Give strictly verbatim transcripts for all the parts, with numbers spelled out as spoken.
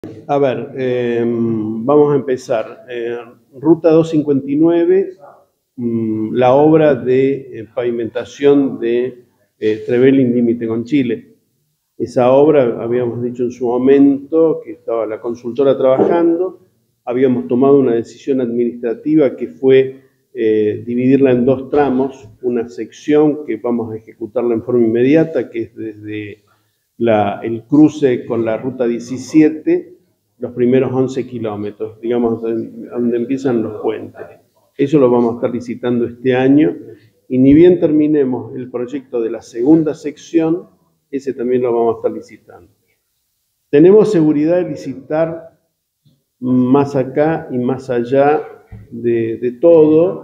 A ver, eh, vamos a empezar. Eh, Ruta doscientos cincuenta y nueve, mmm, la obra de eh, pavimentación de eh, Trevelin límite con Chile. Esa obra, habíamos dicho en su momento que estaba la consultora trabajando, habíamos tomado una decisión administrativa que fue eh, dividirla en dos tramos, una sección que vamos a ejecutarla en forma inmediata, que es desde la, el cruce con la ruta diecisiete, los primeros once kilómetros, digamos, donde empiezan los puentes. Eso lo vamos a estar licitando este año, y ni bien terminemos el proyecto de la segunda sección, ese también lo vamos a estar licitando. Tenemos seguridad de licitar más acá y más allá de, de todo,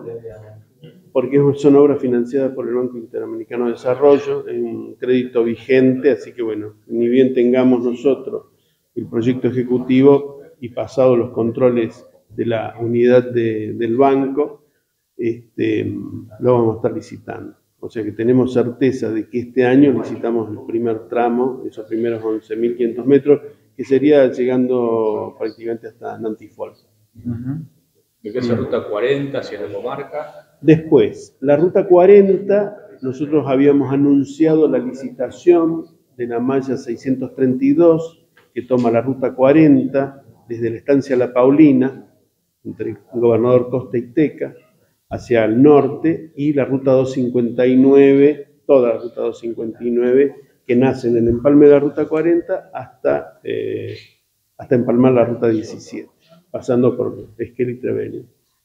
porque son obras financiadas por el Banco Interamericano de Desarrollo, en un crédito vigente, así que bueno, ni bien tengamos nosotros el proyecto ejecutivo y pasados los controles de la unidad de, del banco, este, lo vamos a estar licitando. O sea que tenemos certeza de que este año licitamos el primer tramo, esos primeros once mil quinientos metros, que sería llegando prácticamente hasta Nantifolk. Uh-huh. ¿Y qué es la ruta cuarenta hacia la comarca? Después, la ruta cuarenta, nosotros habíamos anunciado la licitación de la malla seiscientos treinta y dos, que toma la ruta cuarenta desde la estancia La Paulina, entre el Gobernador Costa y Teca, hacia el norte, y la ruta doscientos cincuenta y nueve, toda la ruta doscientos cincuenta y nueve, que nace en el empalme de la ruta cuarenta hasta, eh, hasta empalmar la ruta diecisiete, pasando por Esquel y Trevelin.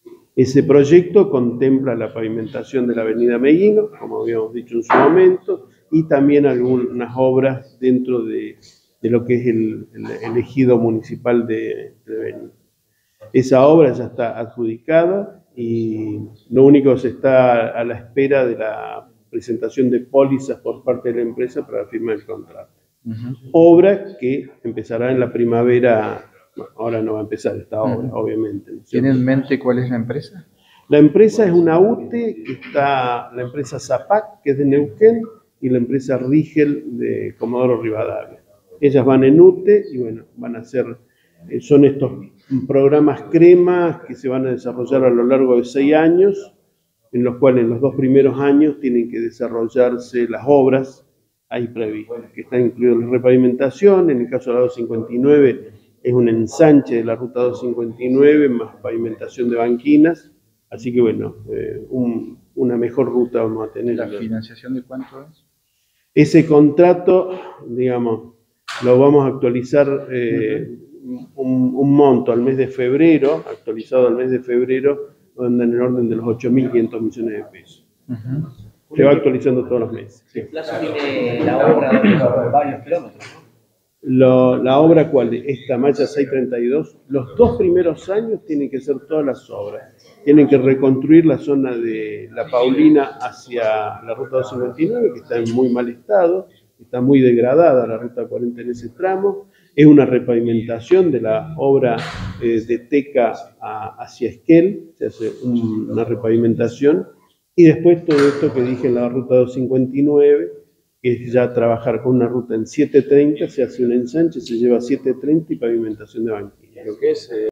Ese proyecto contempla la pavimentación de la avenida Meguino, como habíamos dicho en su momento, y también algunas obras dentro de, de lo que es el, el, el ejido municipal de Trevelin. Esa obra ya está adjudicada y lo único que se está a la espera de la presentación de pólizas por parte de la empresa para firmar el contrato. Uh-huh. Obra que empezará en la primavera. Bueno, ahora no va a empezar esta obra, uh-huh, obviamente. ¿No? ¿Tiene en mente cuál es la empresa? La empresa es una U T E, que está la empresa Zapac, que es de Neuquén, y la empresa Rigel de Comodoro Rivadavia. Ellas van en U T E y bueno, van a hacer, eh, son estos programas CREMA que se van a desarrollar a lo largo de seis años, en los cuales en los dos primeros años tienen que desarrollarse las obras ahí previstas, que está incluido la repavimentación. En el caso de la doscientos cincuenta y nueve es un ensanche de la ruta doscientos cincuenta y nueve más pavimentación de banquinas, así que bueno, eh, un, una mejor ruta vamos a tener. ¿La financiación de cuánto es? Ese contrato, digamos, lo vamos a actualizar eh, uh-huh. un, un monto al mes de febrero, actualizado al mes de febrero, anda en el orden de los ocho mil quinientos millones de pesos. Uh-huh. Se va actualizando todos los meses. ¿Qué plazo tiene la obra de varios kilómetros? Lo, la obra, ¿cuál es? Esta malla seiscientos treinta y dos, los dos primeros años tienen que ser todas las obras. Tienen que reconstruir la zona de La Paulina hacia la ruta doscientos cincuenta y nueve, que está en muy mal estado, está muy degradada la ruta cuarenta en ese tramo. Es una repavimentación de la obra eh, de Teca a, hacia Esquel, se hace un, una repavimentación. Y después todo esto que dije en la ruta doscientos cincuenta y nueve, que es ya trabajar con una ruta en setecientos treinta, se hace un ensanche, se lleva a setecientos treinta y pavimentación de banquillas. Lo que es, eh...